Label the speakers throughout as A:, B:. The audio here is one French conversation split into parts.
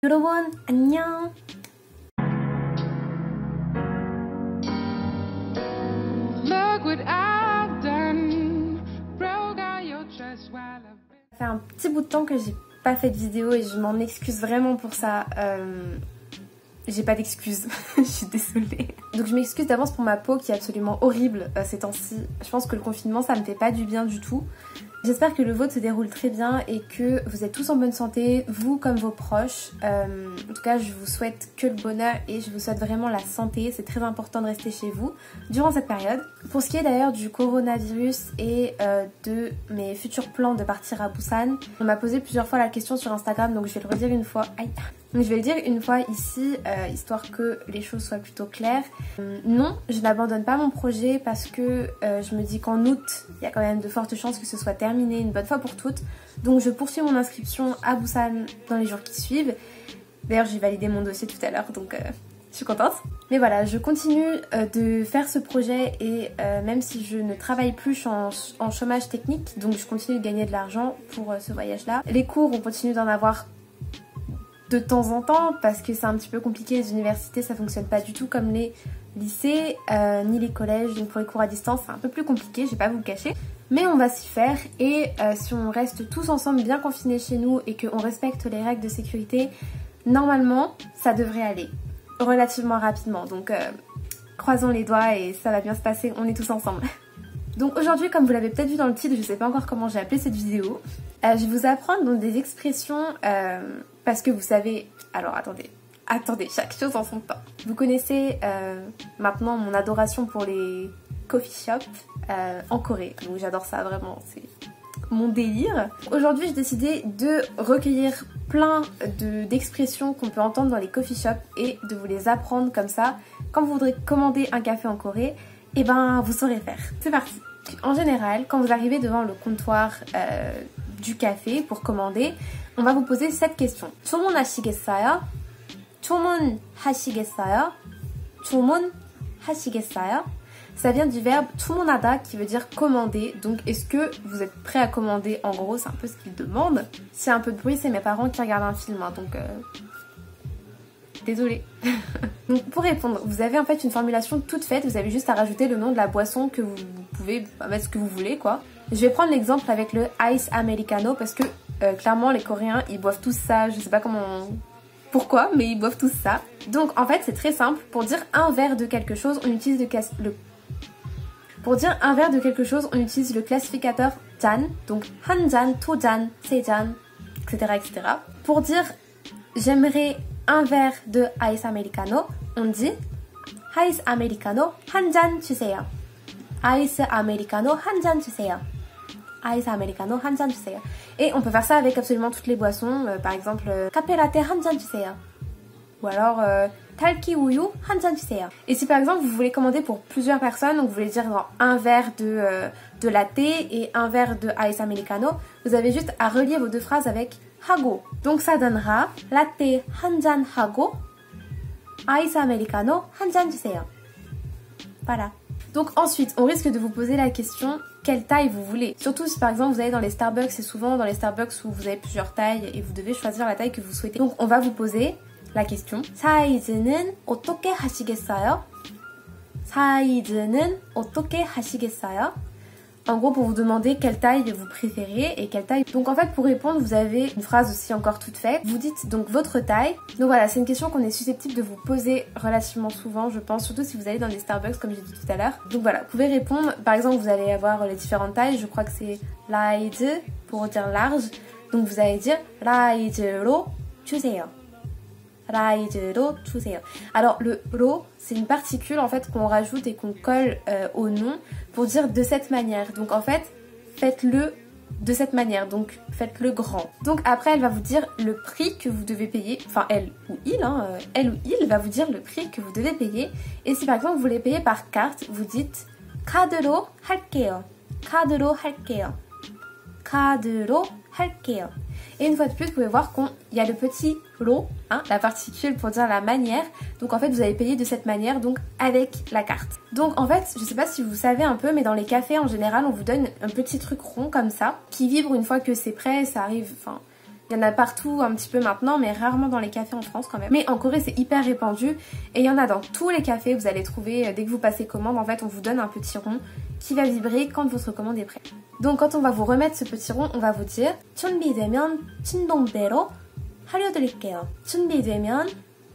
A: 여러분 안녕. Ça fait un petit bout de temps que j'ai pas fait de vidéo et je m'en excuse vraiment pour ça. J'ai pas d'excuses, je suis désolée. Donc je m'excuse d'avance pour ma peau qui est absolument horrible ces temps-ci. Je pense que le confinement ça me fait pas du bien du tout. J'espère que le vôtre se déroule très bien et que vous êtes tous en bonne santé, vous comme vos proches. En tout cas je vous souhaite que le bonheur et je vous souhaite vraiment la santé. C'est très important de rester chez vous durant cette période. Pour ce qui est d'ailleurs du coronavirus et de mes futurs plans de partir à Busan, on m'a posé plusieurs fois la question sur Instagram, donc je vais le redire une fois. Aïe. Donc je vais le dire une fois ici, histoire que les choses soient plutôt claires. Non, je n'abandonne pas mon projet parce que je me dis qu'en août, il y a quand même de fortes chances que ce soit terminé une bonne fois pour toutes. Donc je poursuis mon inscription à Busan dans les jours qui suivent. D'ailleurs j'ai validé mon dossier tout à l'heure, donc je suis contente. Mais voilà, je continue de faire ce projet et même si je ne travaille plus, je suis en chômage technique. Donc je continue de gagner de l'argent pour ce voyage-là. Les cours, on continue d'en avoir de temps en temps parce que c'est un petit peu compliqué. Les universités ça fonctionne pas du tout comme les lycées ni les collèges, donc pour les cours à distance c'est un peu plus compliqué, je vais pas vous le cacher, mais on va s'y faire. Et si on reste tous ensemble bien confinés chez nous et qu'on respecte les règles de sécurité, normalement ça devrait aller relativement rapidement, donc croisons les doigts et ça va bien se passer, on est tous ensemble. Donc aujourd'hui, comme vous l'avez peut-être vu dans le titre, je sais pas encore comment j'ai appelé cette vidéo, je vais vous apprendre donc des expressions parce que vous savez... Alors attendez, chaque chose en son temps. Vous connaissez maintenant mon adoration pour les coffee shops en Corée, donc j'adore ça vraiment, c'est mon délire. Aujourd'hui j'ai décidé de recueillir plein d'expressions qu'on peut entendre dans les coffee shops et de vous les apprendre comme ça. Quand vous voudrez commander un café en Corée, et ben vous saurez faire. C'est parti. En général, quand vous arrivez devant le comptoir du café pour commander, on va vous poser cette question. 주문하시겠어요? 주문하시겠어요? 주문하시겠어요? Ça vient du verbe 주문하다 qui veut dire commander. Donc est-ce que vous êtes prêt à commander? En gros, c'est un peu ce qu'ils demandent. S'il y a un peu de bruit, c'est mes parents qui regardent un film, hein, donc désolée. Donc pour répondre, vous avez en fait une formulation toute faite, vous avez juste à rajouter le nom de la boisson que vous pouvez mettre ce que vous voulez quoi. Je vais prendre l'exemple avec le Ice Americano parce que clairement les Coréens ils boivent tous ça, je sais pas pourquoi, mais ils boivent tous ça. Donc en fait c'est très simple, pour dire un verre de quelque chose on utilise le classificateur 잔, donc 한 잔, 두 잔, 세 잔, etc. Pour dire j'aimerais un verre de Ice Americano, on dit Ice Americano 한 잔 주세요. Ice Americano 한 잔 주세요. Ice Americano 한 잔 주세요. Et on peut faire ça avec absolument toutes les boissons, par exemple 카페 라떼 한 잔 주세요. Ou alors talki 우유 한 잔 주세요. Et si par exemple vous voulez commander pour plusieurs personnes, donc vous voulez dire genre, un verre de latte et un verre de Ice Americano, vous avez juste à relier vos deux phrases avec 하고. Donc ça donnera latte 한 잔 하고 Ice Americano 한 잔 주세요. Voilà. Donc ensuite, on risque de vous poser la question quelle taille vous voulez. Surtout si par exemple vous allez dans les Starbucks, c'est souvent dans les Starbucks où vous avez plusieurs tailles et vous devez choisir la taille que vous souhaitez. Donc on va vous poser la question 사이즈는 어떻게 하시겠어요? 사이즈는 어떻게 하시겠어요? En gros pour vous demander quelle taille vous préférez et quelle taille... Donc en fait pour répondre vous avez une phrase aussi encore toute faite. Vous dites donc votre taille. Donc voilà, c'est une question qu'on est susceptible de vous poser relativement souvent je pense. Surtout si vous allez dans des Starbucks comme j'ai dit tout à l'heure. Donc voilà, vous pouvez répondre. Par exemple vous allez avoir les différentes tailles. Je crois que c'est large pour dire large. Donc vous allez dire large로 주세요. 라이즈로 주세요. Alors le 로 c'est une particule en fait qu'on rajoute et qu'on colle au nom pour dire de cette manière. Donc en fait faites-le de cette manière, donc faites-le grand. Donc après elle va vous dire le prix que vous devez payer, enfin elle ou il va vous dire le prix que vous devez payer. Et si par exemple vous voulez payer par carte, vous dites 카드로 할게요. 카드로 할게요. 카드로 할게요. Et une fois de plus, vous pouvez voir qu'il y a le petit 로, hein, la particule pour dire la manière. Donc en fait, vous allez payer de cette manière, donc avec la carte. Donc en fait, je sais pas si vous savez un peu, mais dans les cafés en général, on vous donne un petit truc rond comme ça, qui vibre une fois que c'est prêt, ça arrive, enfin, Il y en a partout un petit peu maintenant, mais rarement dans les cafés en France quand même. Mais en Corée, c'est hyper répandu et il y en a dans tous les cafés. Vous allez trouver, dès que vous passez commande, en fait, on vous donne un petit rond qui va vibrer quand votre commande est prête. Donc quand on va vous remettre ce petit rond, on va vous dire 준비되면 진동배로 하려드릴게요. 준비되면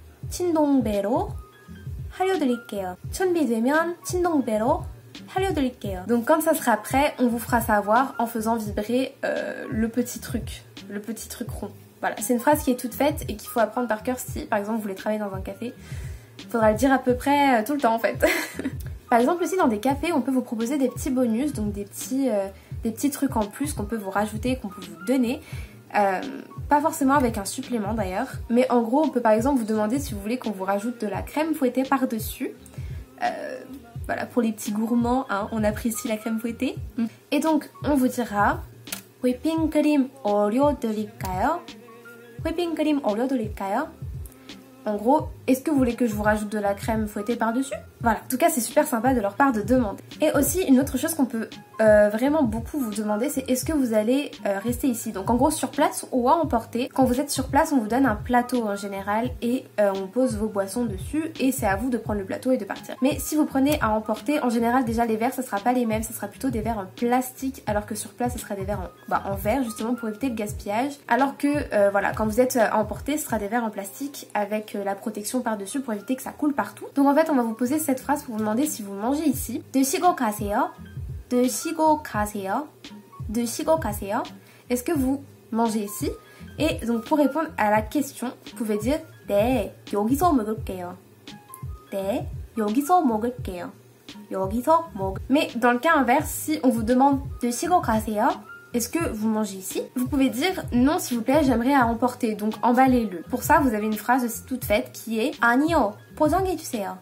A: 진동배로 하려드릴게요. 준비되면 진동배로 하려드릴게요. Donc quand ça sera prêt, on vous fera savoir en faisant vibrer le petit truc rond. Voilà, c'est une phrase qui est toute faite et qu'il faut apprendre par cœur si par exemple vous voulez travailler dans un café. Il faudra le dire à peu près tout le temps en fait. Par exemple aussi dans des cafés, on peut vous proposer des petits bonus, donc des petits trucs en plus qu'on peut vous rajouter, qu'on peut vous donner. Pas forcément avec un supplément d'ailleurs, mais en gros on peut par exemple vous demander si vous voulez qu'on vous rajoute de la crème fouettée par-dessus. Voilà, pour les petits gourmands, hein, on apprécie la crème fouettée. Et donc on vous dira whipping cream 올려드릴까요? whipping cream 올려드릴까요? En gros, est-ce que vous voulez que je vous rajoute de la crème fouettée par-dessus? Voilà, en tout cas c'est super sympa de leur part de demander. Et aussi une autre chose qu'on peut vraiment beaucoup vous demander, c'est est-ce que vous allez rester ici? Donc en gros sur place ou à emporter. Quand vous êtes sur place, on vous donne un plateau en général et on pose vos boissons dessus et c'est à vous de prendre le plateau et de partir. Mais si vous prenez à emporter, en général déjà les verres, ça sera pas les mêmes, ça sera plutôt des verres en plastique alors que sur place, ce sera des verres en verre justement pour éviter le gaspillage. Alors que voilà, quand vous êtes à emporter, ce sera des verres en plastique avec la protection par-dessus pour éviter que ça coule partout. Donc en fait, on va vous poser cette phrase pour vous demander si vous mangez ici. 드시고 가세요. 드시고 가세요. 드시고 가세요. Est-ce que vous mangez ici? Et donc pour répondre à la question, vous pouvez dire 네, 여기서 먹을게요. 네, 여기서 먹을게요. 여기서 먹. Mais dans le cas inverse, si on vous demande 드시고 가세요, est-ce que vous mangez ici? Vous pouvez dire non s'il vous plaît, j'aimerais à emporter, donc emballez-le. Pour ça, vous avez une phrase aussi toute faite qui est 아니요, 포장해 주세요.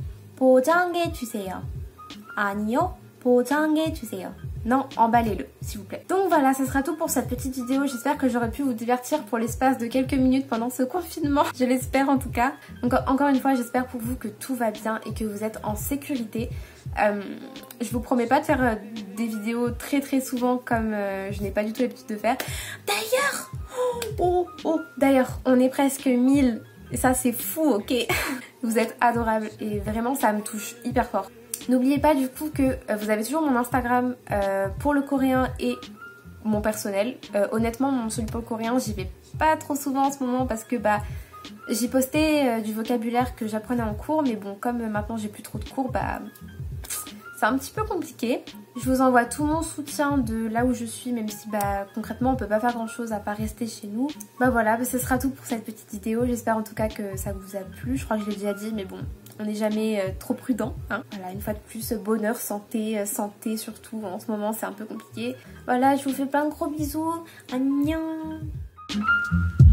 A: 포장해 주세요. 아니요, 포장해 주세요. Non, emballez-le, s'il vous plaît. Donc voilà, ça sera tout pour cette petite vidéo. J'espère que j'aurai pu vous divertir pour l'espace de quelques minutes pendant ce confinement. Je l'espère en tout cas. Donc encore une fois, j'espère pour vous que tout va bien et que vous êtes en sécurité. Je vous promets pas de faire des vidéos très souvent comme je n'ai pas du tout l'habitude de faire. D'ailleurs, d'ailleurs, on est presque 1000 et ça c'est fou, ok. Vous êtes adorables et vraiment ça me touche hyper fort. N'oubliez pas du coup que vous avez toujours mon Instagram pour le coréen et mon personnel. Honnêtement, celui pour le coréen, j'y vais pas trop souvent en ce moment parce que j'ai posté du vocabulaire que j'apprenais en cours, mais bon, comme maintenant j'ai plus trop de cours, c'est un petit peu compliqué. Je vous envoie tout mon soutien de là où je suis, même si concrètement on peut pas faire grand chose à part rester chez nous. Voilà, ce sera tout pour cette petite vidéo. J'espère en tout cas que ça vous a plu. Je crois que je l'ai déjà dit, mais bon, on n'est jamais trop prudent, hein. Voilà, une fois de plus, bonheur, santé surtout. En ce moment c'est un peu compliqué. Voilà, je vous fais plein de gros bisous. Annyeong.